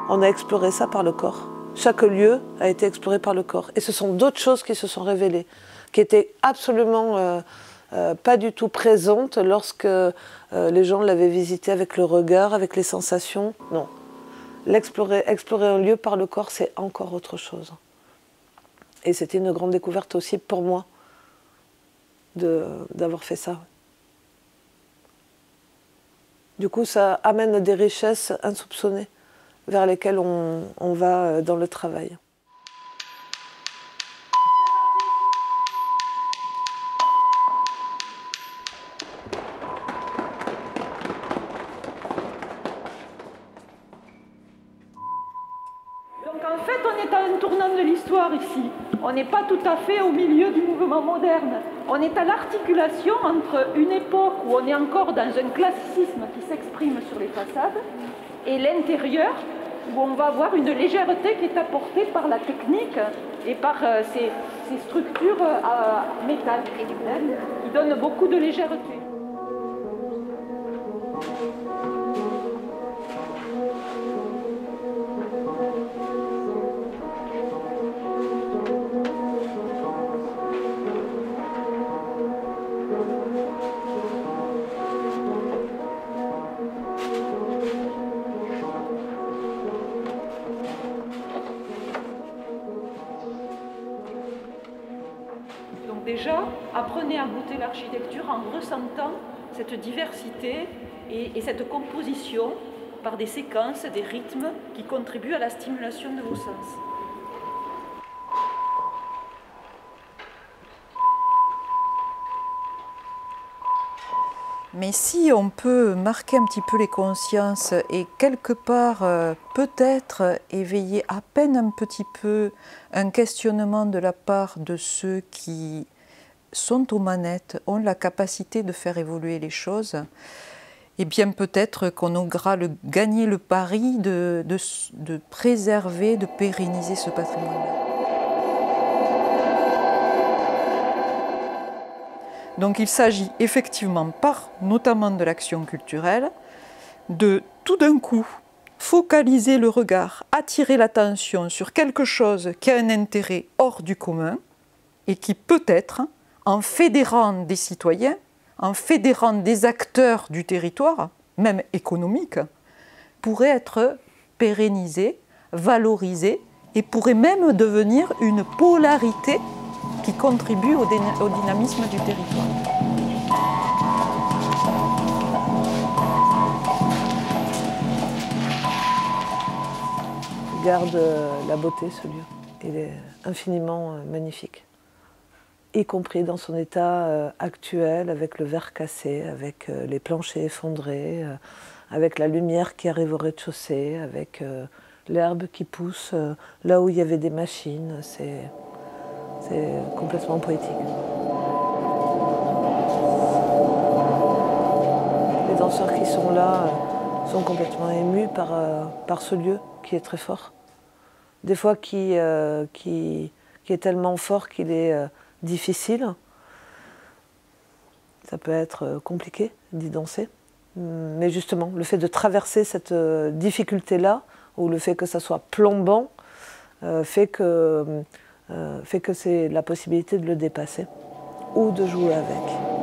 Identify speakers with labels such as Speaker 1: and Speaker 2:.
Speaker 1: On a exploré ça par le corps. Chaque lieu a été exploré par le corps. Et ce sont d'autres choses qui se sont révélées, qui étaient absolument pas du tout présentes lorsque les gens l'avaient visité avec le regard, avec les sensations. Non. Explorer un lieu par le corps, c'est encore autre chose. Et c'était une grande découverte aussi pour moi d'avoir fait ça. Du coup, ça amène des richesses insoupçonnées vers lesquelles on va dans le travail.
Speaker 2: Donc en fait, on est à un tournant de l'histoire ici. On n'est pas tout à fait au milieu du mouvement moderne. On est à l'articulation entre une époque où on est encore dans un classicisme qui s'exprime sur les façades et l'intérieur où on va avoir une légèreté qui est apportée par la technique et par ces structures à métal qui donnent beaucoup de légèreté. Donc déjà, apprenez à goûter l'architecture en ressentant cette diversité et cette composition par des séquences, des rythmes qui contribuent à la stimulation de vos sens.
Speaker 3: Mais si on peut marquer un petit peu les consciences et quelque part peut-être éveiller à peine un petit peu un questionnement de la part de ceux qui sont aux manettes, ont la capacité de faire évoluer les choses, eh bien peut-être qu'on aura gagné le pari de préserver, de pérenniser ce patrimoine-là. Donc il s'agit effectivement, notamment de l'action culturelle, de tout d'un coup focaliser le regard, attirer l'attention sur quelque chose qui a un intérêt hors du commun et qui peut-être, en fédérant des citoyens, en fédérant des acteurs du territoire, même économiques, pourrait être pérennisé, valorisé et pourrait même devenir une polarité qui contribue au dynamisme du territoire.
Speaker 1: Il garde la beauté, ce lieu. Il est infiniment magnifique. Y compris dans son état actuel, avec le verre cassé, avec les planchers effondrés, avec la lumière qui arrive au rez-de-chaussée, avec l'herbe qui pousse là où il y avait des machines. C'est complètement poétique. Les danseurs qui sont là sont complètement émus par ce lieu qui est très fort. Des fois qui est tellement fort qu'il est difficile. Ça peut être compliqué d'y danser. Mais justement, le fait de traverser cette difficulté-là, ou le fait que ça soit plombant, fait que c'est la possibilité de le dépasser ou de jouer avec.